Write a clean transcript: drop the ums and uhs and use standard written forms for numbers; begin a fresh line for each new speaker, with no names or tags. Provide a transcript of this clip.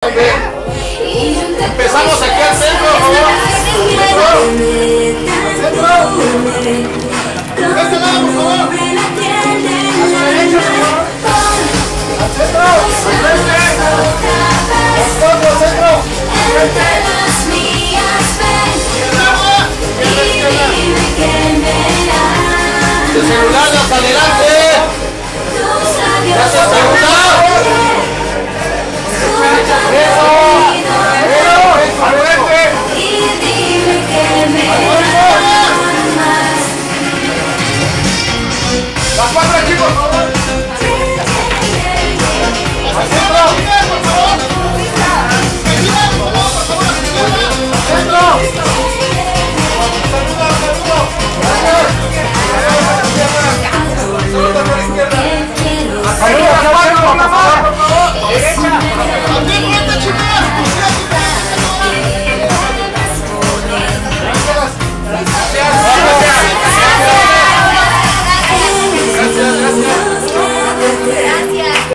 también. Empezamos aquí al centro, por favor. Centro. Este lado, por favor. A su derecha, señor. Al centro. Al frente. Al centro. Al frente. El celular hacia adelante. Hacia el celular. Eso. Adelante. Las